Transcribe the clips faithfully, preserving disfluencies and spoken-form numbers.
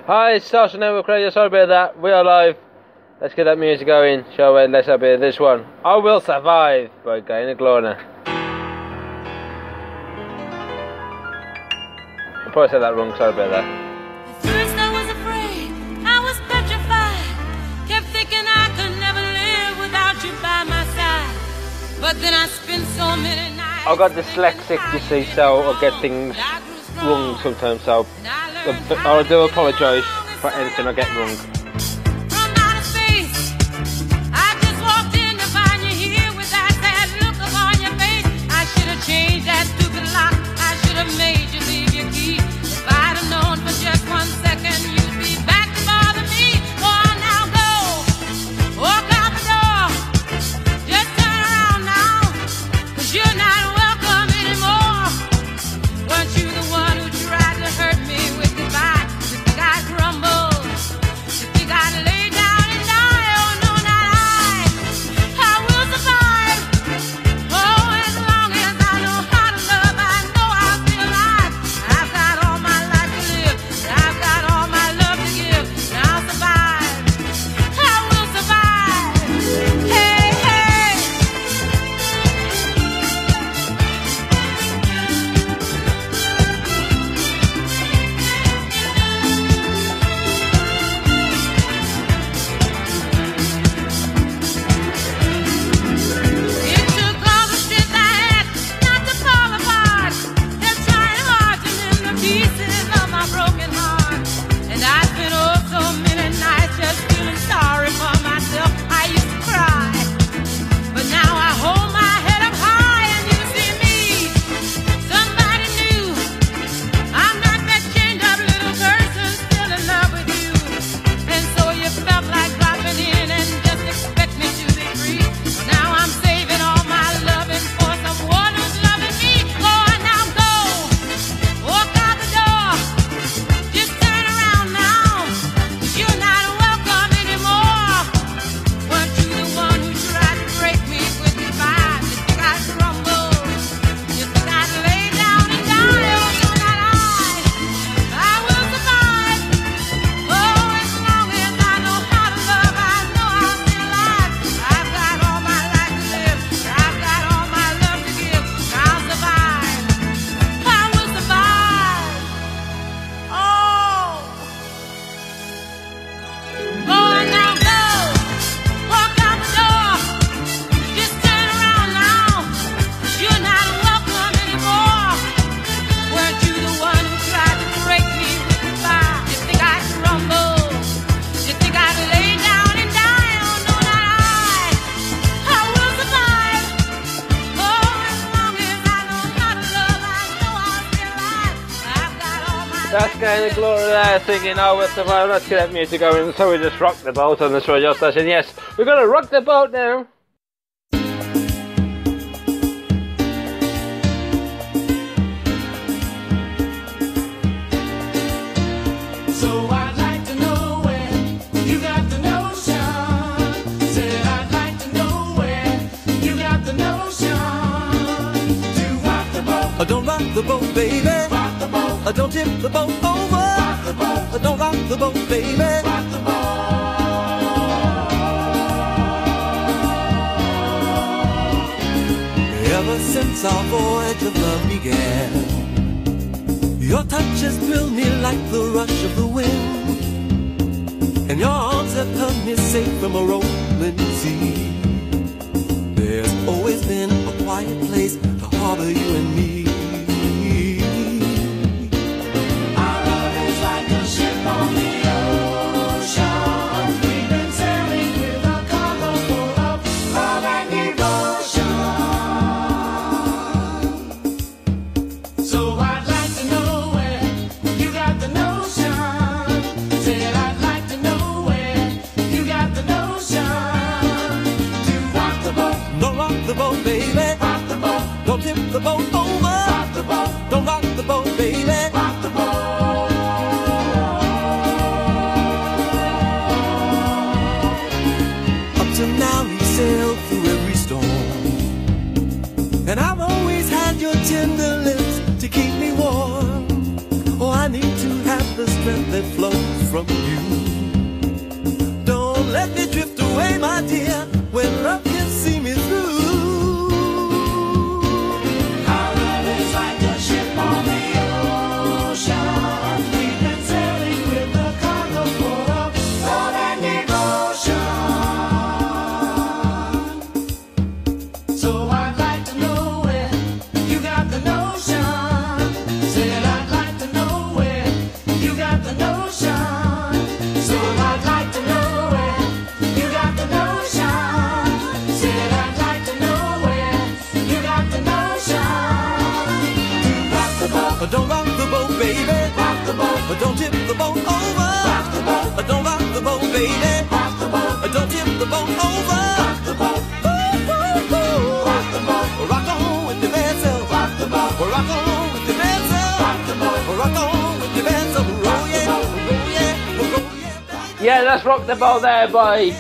Hi, it's Social Network Radio. Sorry about that. We are live. Let's get that music going, shall we? Let's have a bit of this one. I Will Survive by Gaina Glorna. I probably said that wrong. Sorry about that. At first I was afraid, I was petrified. Kept thinking I could never live without you by my side. But then I spent so many nights. I got dyslexic, you see, so I get things wrong sometimes. So I do apologise for anything I get wrong. From outer space, I just walked in to find you here with that sad look upon your face. I should have changed that stupid lock. I should have made you leave your key. If I'd have known for just one second you'd be back to bother me. Oh, now go, walk out the door. Just turn around now, 'cause you're not welcome anymore. Weren't you the one who tried to hurt me with goodbye? You think I'd crumble? You think I'd lay down and die? Oh, no, not I. I will survive. Oh, as long as I know how to love, I know I'll be alive. I've got all my life to live. I've got all my love to give. And I'll survive. I will survive. Hey, hey. It took all the strength I had not to fall apart. Just trying hard to mend the pieces of my broken heart. And I spent oh so many nights just feeling sorry for myself. I used to cry, but now I hold my head up high and you see me. Somebody new. I'm not that chained up little person still in love with you. And so you felt like dropping in and just expect me to be free. Now I'm saving all my loving for someone who's loving me. Go on now, go. Walk out the door. Just turn around now. 'Cause you're not welcome anymore. Weren't you the one who tried to break me with goodbye? You think I'd crumble? You think I'd lay down and die? Oh, no, not I. I will survive. Oh, as long as I know how to love, I know I'll be alive. I've got all my life to live. I've got all my love to give. I'll survive. I will survive. Oh. Go on now, go. Walk out the door. Just turn around now. 'Cause you're not welcome anymore. Weren't you the one who tried to break me with goodbye? You think I'd crumble? You think I'd lay down and die? Oh, no, not I. I will survive. Oh, as long as I know how to love, I know I'll be alive. I've got all my That's Gaina Glorna there singing I Will Survive. Let's get that music going. So we just rock the boat on this radio station. Yes, we're going to rock the boat now. So I'd like to know where you got the notion. Said I'd like to know where you got the notion to rock the boat. I don't rock the boat, baby. Rock the boat. I don't tip the boat over. Rock the boat. I don't rock the boat, baby. Rock the boat. Ever since our voyage of love began, your touch has thrilled me like the rush of the wind, and your arms have held me safe from a rolling sea. There's always been a quiet place to harbor you and me. Our love is like a ship on the ocean. We've been sailing with a cargo full of love and devotion. So I'd like to know where you got the notion. Said I'd like to know where you got the notion to rock the boat. Don't rock the boat, baby. Rock the boat. Don't tip the boat over. strength that flows from you. Don't let me drift away, my dear, when love can see me through. Our love is like a ship on the ocean. We've been sailing with the cargo full of love and devotion. So I'd like to know where you got the notion. Said I'd like to know where you got the notion. So I'd like to know where you got the notion. Said I'd like to know where you got the notion. Rock the boat, Don't rock the boat, baby. rock the boat, Don't tip the boat over. rock the boat, Don't rock the boat, baby. rock the boat, Don't tip the boat over. rock the boat, Ooh, ooh, ooh. rock the boat, Rock on with the vessel. rock the boat, Rock on with the vessel. rock the boat. Rock on with the vessel. Roll yeah, roll yeah, roll yeah, baby. Yeah, let's rock the boat there, boy.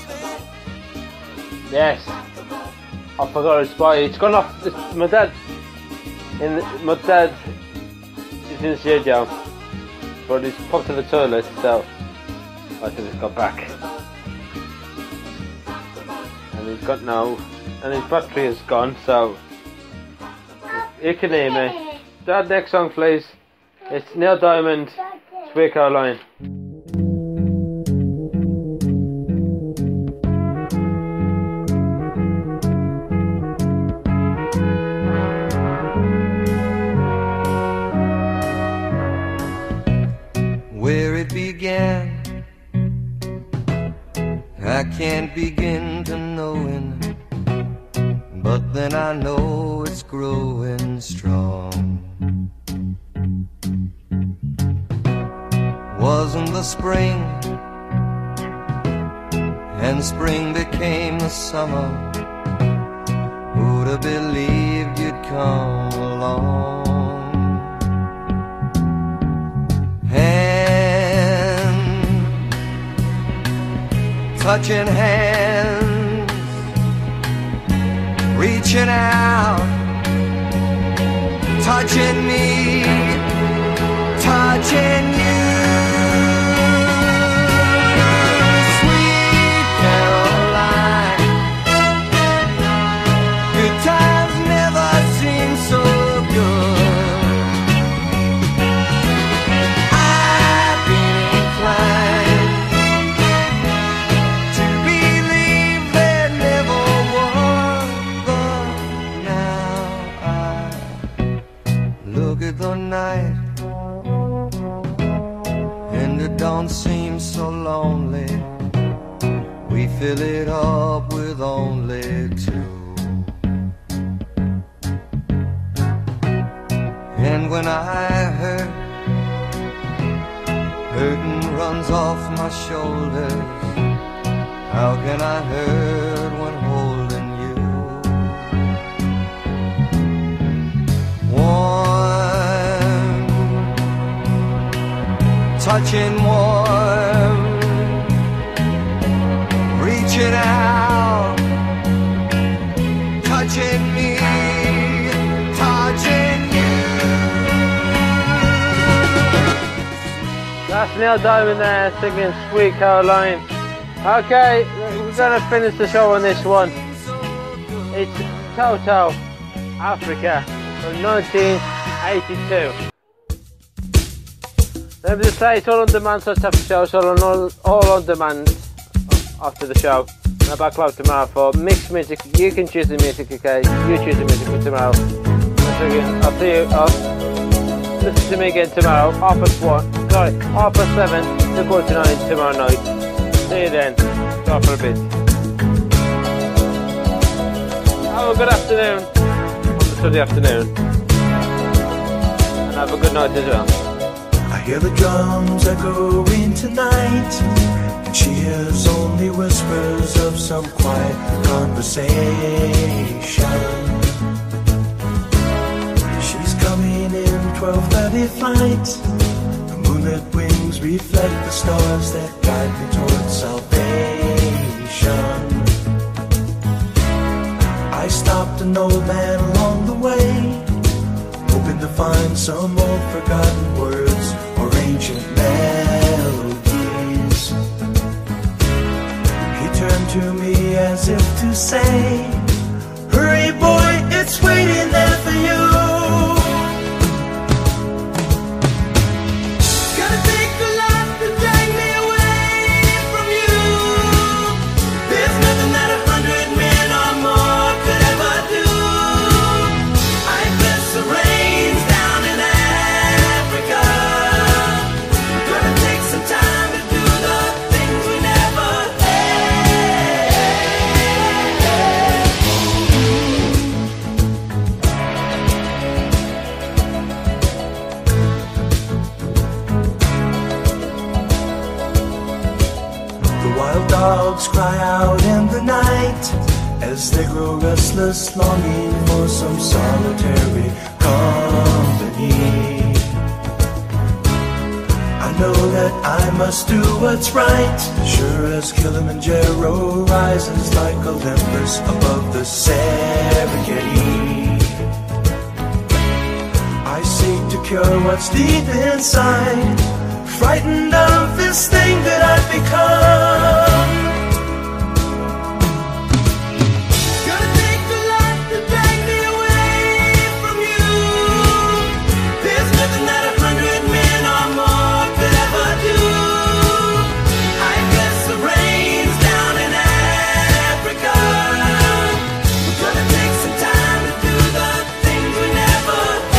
Yes. I forgot it's by. It's gone off. It's, my dad. In the, my dad is in the studio, but he's popped to the toilet, so I should just got back. And he's got no, and his battery is gone, so you can hear me. Dad, next song, please. It's Neil Diamond, Spreaker line. Where it began, I can't begin to knowing, but then I know it's growing strong. Wasn't the spring, and spring became the summer. Who'd have believed you'd come along? Touching hands, reaching out, touching me, touching you. Sweet Caroline, good times never seem so good. I've been inclined the night, and it don't seem so lonely. We fill it up with only two. And when I hurt, hurting runs off my shoulders. How can I hurt when holding you? Warm, touching warm, reaching out, touching me, touching you. That's Neil Diamond there singing Sweet Caroline. Okay, we're gonna finish the show on this one. It's Toto, Africa from nineteen eighty-two. Let me just say it's all on demand, so it's after the show, so on all, all on demand after the show. And I'm back live tomorrow for mixed music. You can choose the music, okay? You choose the music for tomorrow. I'll see you. I'll listen to me again tomorrow, half past one. Sorry, half past seven to quarter to nine tomorrow night. See you then. Go for a bit. Have a good afternoon on the Sunday afternoon, and have a good night as well. I hear the drums echoing tonight, and she hears only whispers of some quiet conversation. She's coming in twelve thirty flight. The moonlit wings reflect the stars that guide me towards salvation. I stopped an old man along the way, hoping to find some old forgotten words or ancient ancient melodies. He turned to me as if to say, hurry boy, it's waiting there for you. Gonna take a lot to drag me away from you. There's nothing that a hundred men or more could ever do. I bless the rains down in Africa. Gonna take some time to do the things we never Wild dogs cry out in the night as they grow restless, longing for some solitary company. I know that I must do what's right, sure as Kilimanjaro rises like Olympus above the Serengeti. I seek to cure what's deep inside, frightened of this thing that I've become. Gonna take a lot to drag me away from you. There's nothing that a hundred men or more could ever do. I bless the rains down in Africa. We're gonna take some time to do the things we never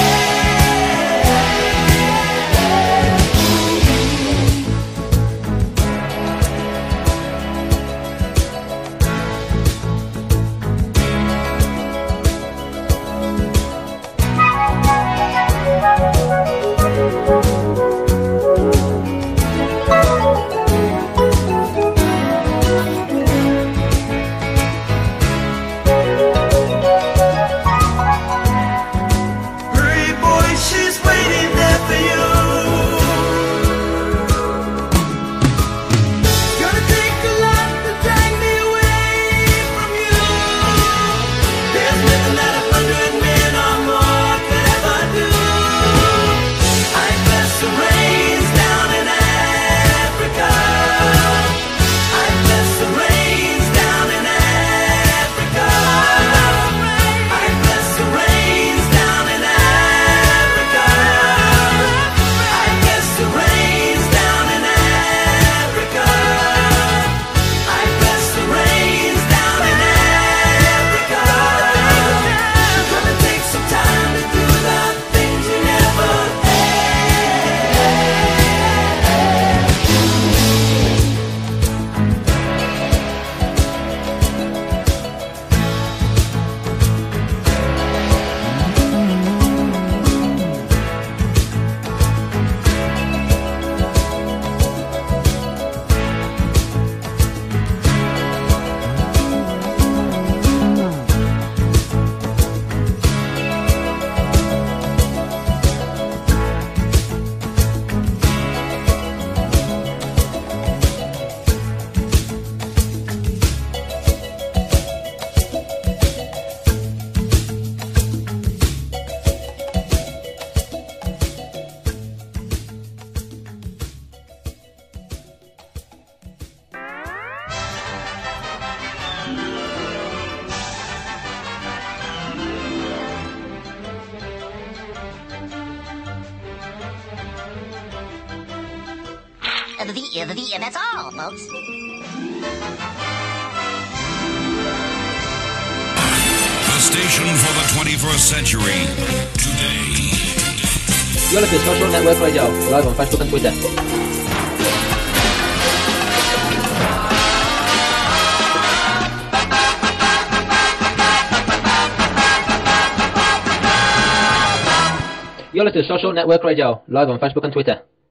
The, the, the, and that's all, folks. The station for the twenty-first century. Today. You're listening to Social Network Radio, live on Facebook and Twitter. You're listening to Social Network Radio, live on Facebook and Twitter.